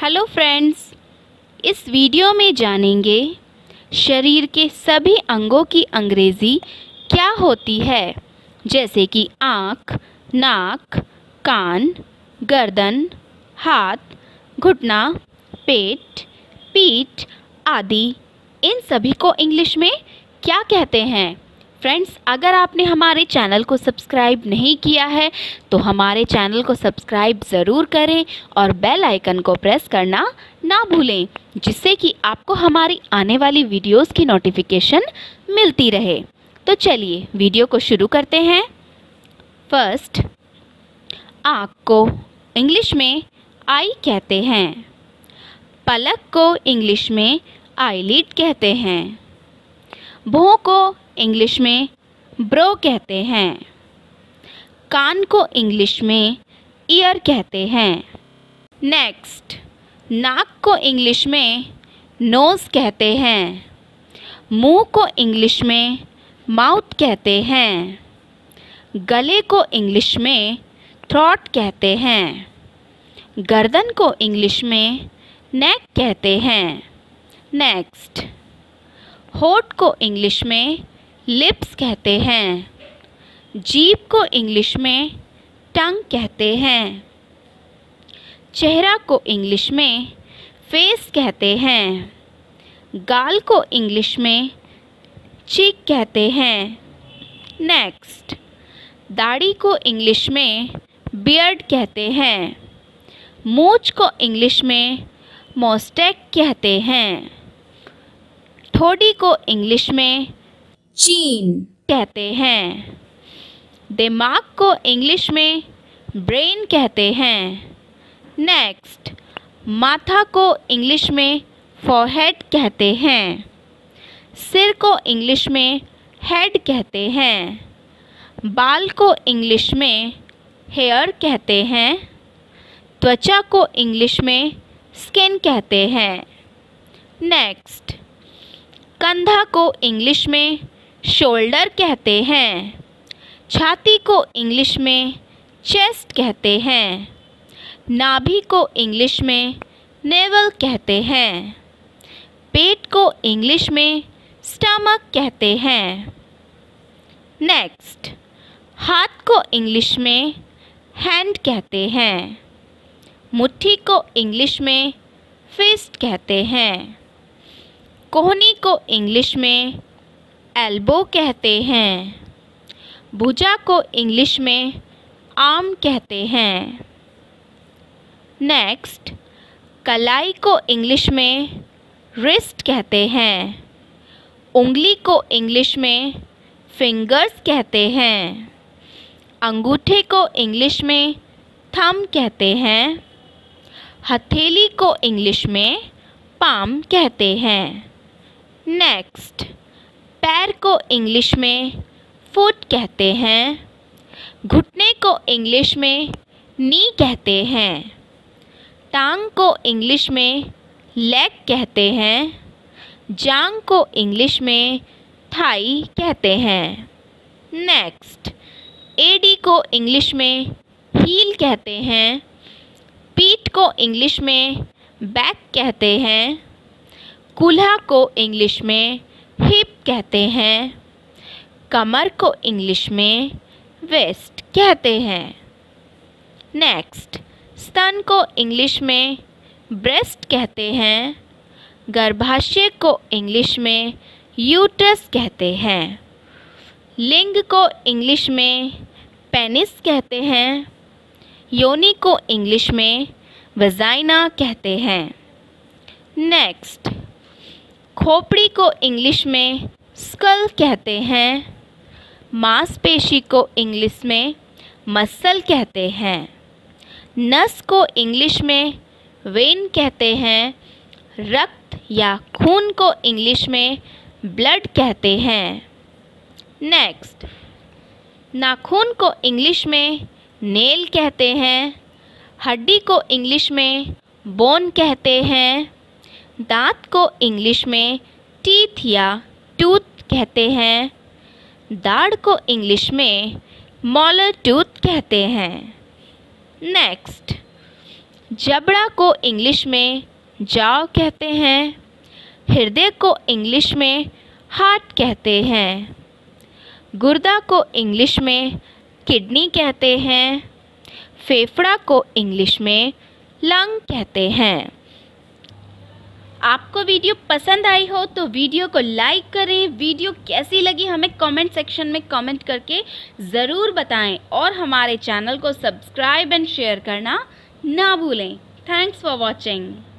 Hello friends, इस video में जानेंगे शरीर के सभी अंगों की अंग्रेज़ी क्या होती है, जैसे कि आँख, नाक, कान, गर्दन, हाथ, घुटना, पेट, पीठ आदि। इन सभी को इंग्लिश में क्या कहते हैं? फ्रेंड्स, अगर आपने हमारे चैनल को सब्सक्राइब नहीं किया है तो हमारे चैनल को सब्सक्राइब ज़रूर करें और बेल आइकन को प्रेस करना ना भूलें, जिससे कि आपको हमारी आने वाली वीडियोस की नोटिफिकेशन मिलती रहे। तो चलिए वीडियो को शुरू करते हैं। फर्स्ट, आँख को इंग्लिश में आई कहते हैं। पलक को इंग्लिश में आईलिड कहते हैं। भौं को इंग्लिश में ब्रो कहते हैं। कान को इंग्लिश में ईयर कहते हैं। नेक्स्ट, नाक को इंग्लिश में नोज़ कहते हैं। मुंह को इंग्लिश में माउथ कहते हैं। गले को इंग्लिश में थ्रोट कहते हैं। गर्दन को इंग्लिश में नेक कहते हैं। नेक्स्ट, होठ को इंग्लिश में लिप्स कहते हैं। जीभ को इंग्लिश में टंग कहते हैं। चेहरा को इंग्लिश में फेस कहते हैं। गाल को इंग्लिश में चीक कहते हैं। नेक्स्ट, दाढ़ी को इंग्लिश में बियर्ड कहते हैं। मूंछ को इंग्लिश में मोस्टैक कहते हैं। ठोड़ी को इंग्लिश में चीन कहते हैं। दिमाग को इंग्लिश में ब्रेन कहते हैं। नेक्स्ट, माथा को इंग्लिश में फॉरहेड कहते हैं। सिर को इंग्लिश में हेड कहते हैं। बाल को इंग्लिश में हेयर कहते हैं। त्वचा को इंग्लिश में स्किन कहते हैं। नेक्स्ट, कंधा को इंग्लिश में शोल्डर कहते हैं। छाती को इंग्लिश में चेस्ट कहते हैं। नाभि को इंग्लिश में नेवल कहते हैं। पेट को इंग्लिश में स्टमक कहते हैं। नेक्स्ट, हाथ को इंग्लिश में हैंड कहते हैं। मुट्ठी को इंग्लिश में फिस्ट कहते हैं। कोहनी को इंग्लिश में एल्बो कहते हैं। भुजा को इंग्लिश में आर्म कहते हैं। नेक्स्ट, कलाई को इंग्लिश में रिस्ट कहते हैं। उंगली को इंग्लिश में फिंगर्स कहते हैं। अंगूठे को इंग्लिश में थंब कहते हैं। हथेली को इंग्लिश में पाम कहते हैं। नेक्स्ट, पैर को इंग्लिश में फुट कहते हैं। घुटने को इंग्लिश में नी कहते हैं। टांग को इंग्लिश में लेग कहते हैं। जांग को इंग्लिश में थाई कहते हैं। नेक्स्ट, एडी को इंग्लिश में हील कहते हैं। पीठ को इंग्लिश में बैक कहते हैं। कूल्हा को इंग्लिश में हिप कहते हैं। कमर को इंग्लिश में वेस्ट कहते हैं। नेक्स्ट, स्तन को इंग्लिश में ब्रेस्ट कहते हैं। गर्भाशय को इंग्लिश में यूट्रस कहते हैं। लिंग को इंग्लिश में पेनिस कहते हैं। योनि को इंग्लिश में वजाइना कहते हैं। नेक्स्ट, खोपड़ी को इंग्लिश में स्कल कहते हैं। मांसपेशी को इंग्लिश में मसल कहते हैं। नस को इंग्लिश में वेन कहते हैं। रक्त या खून को इंग्लिश में ब्लड कहते हैं। नेक्स्ट, नाखून को इंग्लिश में नेल कहते हैं। हड्डी को इंग्लिश में बोन कहते हैं। दांत को इंग्लिश में टीथ या टूथ कहते हैं। दाढ़ को इंग्लिश में मॉलर टूथ कहते हैं। नेक्स्ट, जबड़ा को इंग्लिश में जॉ कहते हैं। हृदय को इंग्लिश में हार्ट कहते हैं। गुर्दा को इंग्लिश में किडनी कहते हैं। फेफड़ा को इंग्लिश में लंग कहते हैं। आपको वीडियो पसंद आई हो तो वीडियो को लाइक करें। वीडियो कैसी लगी हमें कमेंट सेक्शन में कमेंट करके ज़रूर बताएं और हमारे चैनल को सब्सक्राइब एंड शेयर करना ना भूलें। Thanks for watching.